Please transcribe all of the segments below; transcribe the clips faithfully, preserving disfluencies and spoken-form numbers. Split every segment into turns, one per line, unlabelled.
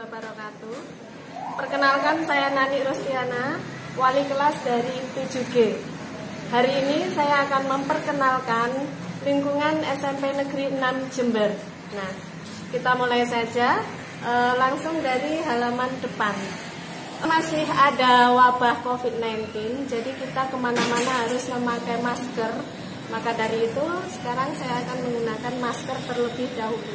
Wabarakatuh. Perkenalkan, saya Nani Rostiana, wali kelas dari tujuh G. Hari ini saya akan memperkenalkan lingkungan S M P Negeri enam Jember. Nah, kita mulai saja e, langsung dari halaman depan. Masih ada wabah covid sembilan belas, jadi kita kemana-mana harus memakai masker. Maka dari itu, sekarang saya akan menggunakan masker terlebih dahulu.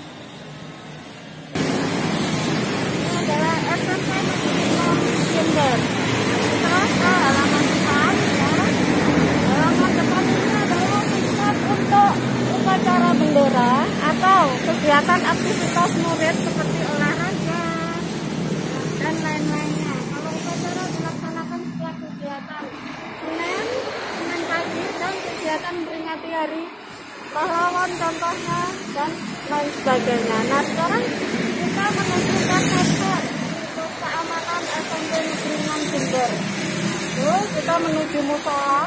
Adalah S M P Negeri enam Jember. Kita ke halaman depan, ya. Halaman depan ini adalah tempat untuk upacara bendera atau kegiatan aktivitas murid seperti olahraga dan lain-lainnya. Kalau upacara dilaksanakan setelah kegiatan Senin, Senin pagi dan kegiatan memperingati hari pahlawan contohnya dan lain sebagainya. Nah, sekarang kita menuju ke sektor untuk keamanan S M P Negeri enam Jember. Terus kita menuju musola.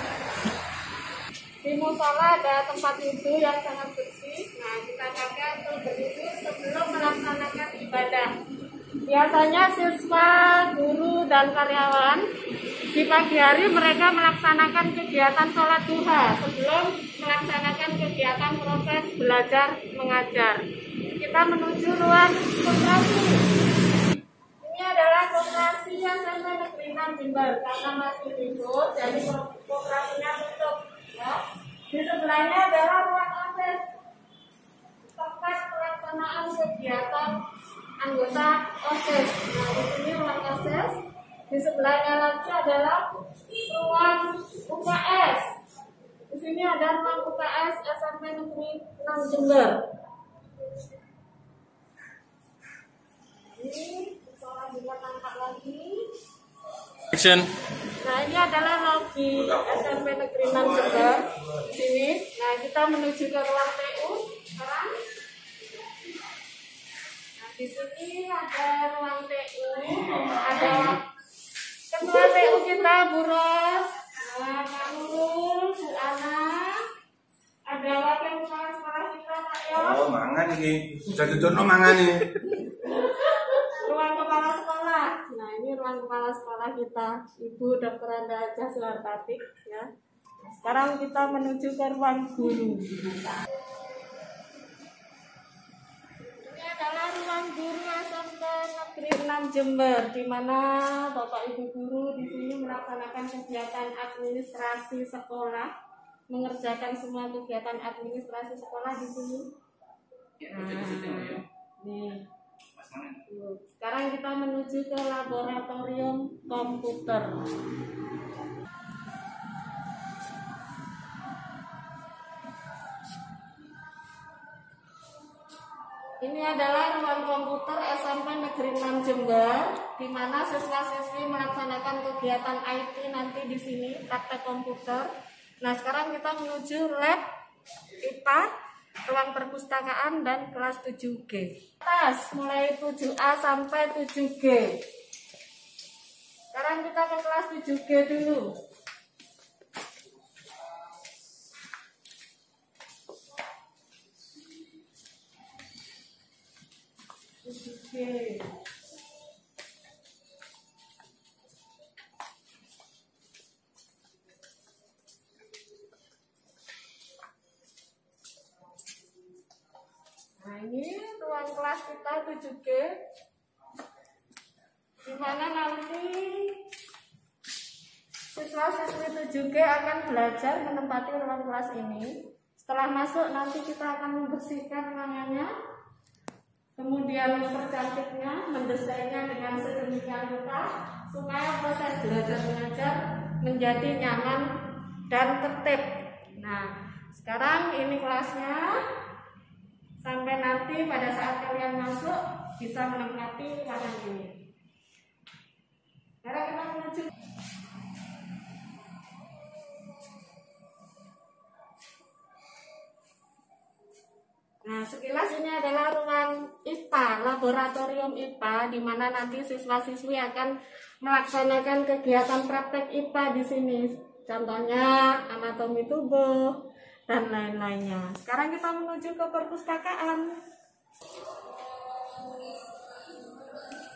Di musola ada tempat wudhu yang sangat bersih. Nah, kita pakai untuk berwudhu sebelum melaksanakan ibadah. Biasanya siswa, guru, dan karyawan di pagi hari mereka melaksanakan kegiatan sholat duha sebelum melaksanakan kegiatan proses belajar mengajar. Kita menuju ruang koperasi. Ini adalah koperasi S M P Negeri enam Jember karena masih libur, jadi koperasinya tutup. Ya. Di sebelahnya adalah ruang akses tempat pelaksanaan kegiatan anggota OSIS. Nah, di sini ruang akses. Di sebelahnya lagi adalah ruang U K S. Di sini ada ruang U K S S M P Negeri enam Jember. Ini soal juga tampak lagi.
Action.
Nah, ini adalah lobi S M P Negeri enam Jember. Di sini. Nah, kita menuju ke ruang T U sekarang. Nah, di sini ada ruang T U. Ada ketua T U kita, Bu Ros, nah, Pak Nurul, Bu Ana. Ada wakil kepala sekolah kita, Pak Yos.
Oh, mangan ini. Jadi dono mangan ini.
Ruang kepala sekolah. Nah, ini ruang kepala sekolah kita, Ibu Dokter Anda Aja Suhartati, ya. Sekarang kita menuju ke ruang guru. Ini adalah ruang guru S M P Negeri enam Jember, di mana Bapak Ibu guru di sini melaksanakan kegiatan administrasi sekolah, mengerjakan semua kegiatan administrasi sekolah di sini. Nah, nih. Sekarang kita menuju ke laboratorium komputer. Ini adalah ruang komputer S M P Negeri enam Jember, di mana siswa-siswi melaksanakan kegiatan I T nanti di sini, praktek komputer. Nah, sekarang kita menuju lab I P A, ruang perpustakaan dan kelas tujuh G. Atas mulai tujuh A sampai tujuh G. Sekarang kita ke kelas tujuh G dulu. tujuh G. Nah, ini ruang kelas kita tujuh G, di mana nanti siswa-siswi tujuh G akan belajar menempati ruang kelas ini. Setelah masuk nanti kita akan membersihkan ruangannya, kemudian mempercantiknya, mendesainnya dengan sedemikian rupa supaya proses belajar mengajar menjadi nyaman dan tertib. Nah, sekarang ini kelasnya. Sampai nanti pada saat kalian masuk bisa menempati ruangan ini. Sekarang kita menuju. Nah, sekilas ini adalah ruang I P A, laboratorium I P A, di mana nanti siswa-siswi akan melaksanakan kegiatan praktek I P A di sini. Contohnya anatomi tubuh dan lain-lainnya. Sekarang kita menuju ke perpustakaan.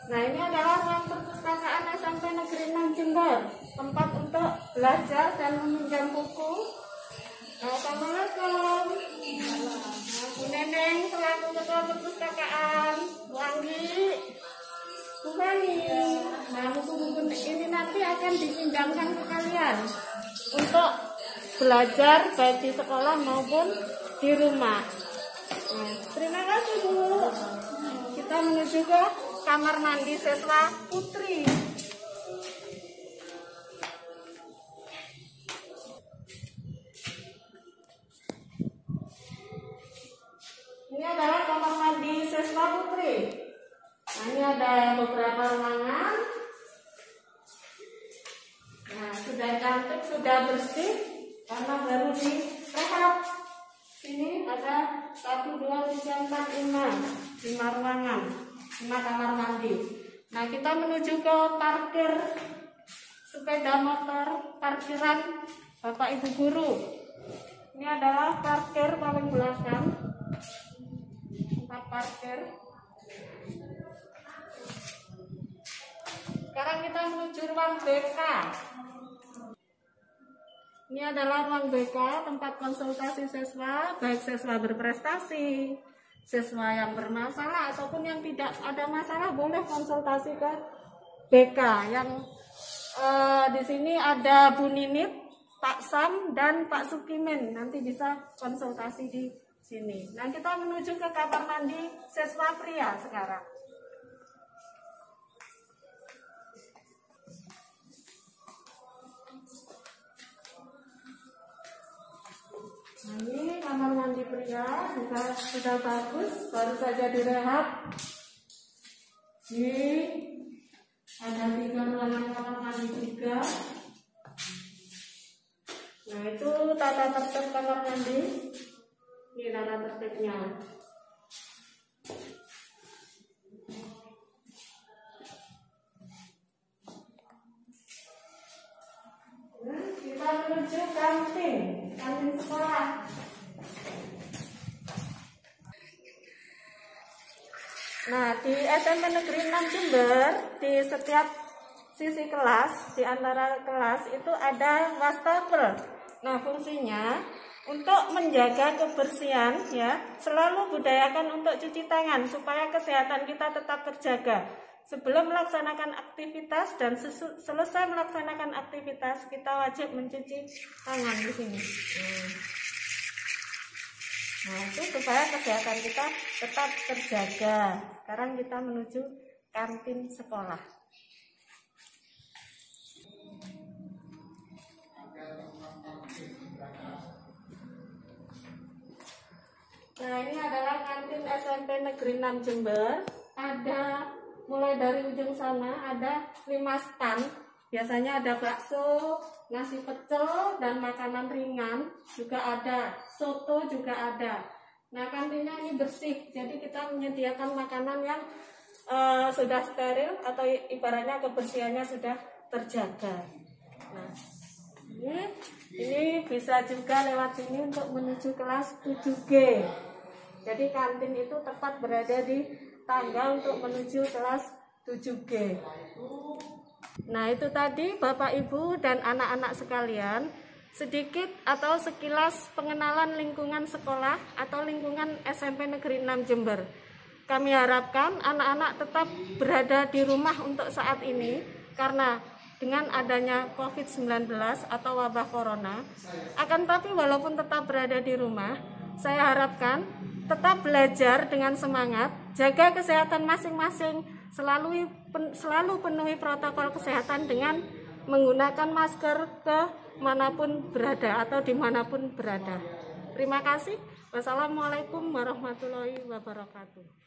Nah, ini adalah ruang perpustakaan S M P Negeri enam Jember, tempat untuk belajar dan meminjam buku. Nah, Assalamualaikum. Nah, Bu Neneng selaku ketua perpustakaan, Bu Anggi, Bu Fani. Nah, buku-buku ini nanti akan dipinjamkan ke kalian untuk belajar baik di sekolah maupun di rumah. Nah, terima kasih Bu. Kita menuju ke kamar mandi siswa putri. Ini adalah kamar mandi siswa putri. Nah, ini ada beberapa ruangan. Nah, sudah cantik, sudah bersih karena baru direhab. Sini ada satu, dua, tiga, empat, lima, lima ruangan, lima kamar mandi. Nah, kita menuju ke parkir sepeda motor, parkiran Bapak Ibu Guru. Ini adalah parkir paling belakang, tempat parkir. Sekarang kita menuju ruang B K. Ini adalah ruang B K, tempat konsultasi siswa, baik siswa berprestasi, siswa yang bermasalah ataupun yang tidak ada masalah boleh konsultasi ke B K. Yang eh, di sini ada Bu Ninit, Pak Sam dan Pak Sukimin. Nanti bisa konsultasi di sini. Nah, kita menuju ke kamar mandi siswa pria sekarang. Nah, ini kamar mandi pria juga sudah bagus, baru saja direhab. Ini ada tiga ruangan kamar mandi juga. Nah, itu tata tertib kamar mandi. Ini tata tertibnya. Nah, kita menuju kantin. Kantin sekolah. Nah, di S M P Negeri enam Jember, di setiap sisi kelas, di antara kelas itu ada wastafel. Nah, fungsinya untuk menjaga kebersihan, ya, selalu budayakan untuk cuci tangan supaya kesehatan kita tetap terjaga. Sebelum melaksanakan aktivitas dan selesai melaksanakan aktivitas, kita wajib mencuci tangan di sini. Hmm. Nah, itu supaya kesehatan kita tetap terjaga. Sekarang kita menuju kantin sekolah. Nah, ini adalah kantin S M P Negeri enam Jember. Ada mulai dari ujung sana ada lima stand. Biasanya ada bakso, nasi pecel, dan makanan ringan. Juga ada soto, juga ada. Nah, kantinnya ini bersih. Jadi kita menyediakan makanan yang uh, sudah steril atau ibaratnya kebersihannya sudah terjaga. Nah, ini, ini bisa juga lewat sini untuk menuju kelas tujuh G. Jadi kantin itu tepat berada di tangga untuk menuju kelas tujuh G. Nah, itu tadi Bapak Ibu dan anak-anak sekalian, sedikit atau sekilas pengenalan lingkungan sekolah atau lingkungan S M P Negeri enam Jember. Kami harapkan anak-anak tetap berada di rumah untuk saat ini, karena dengan adanya COVID sembilan belas atau wabah corona, akan tapi walaupun tetap berada di rumah, saya harapkan tetap belajar dengan semangat, jaga kesehatan masing-masing, selalu selalu penuhi protokol kesehatan dengan menggunakan masker ke manapun berada atau dimanapun berada. Terima kasih. Wassalamualaikum warahmatullahi wabarakatuh.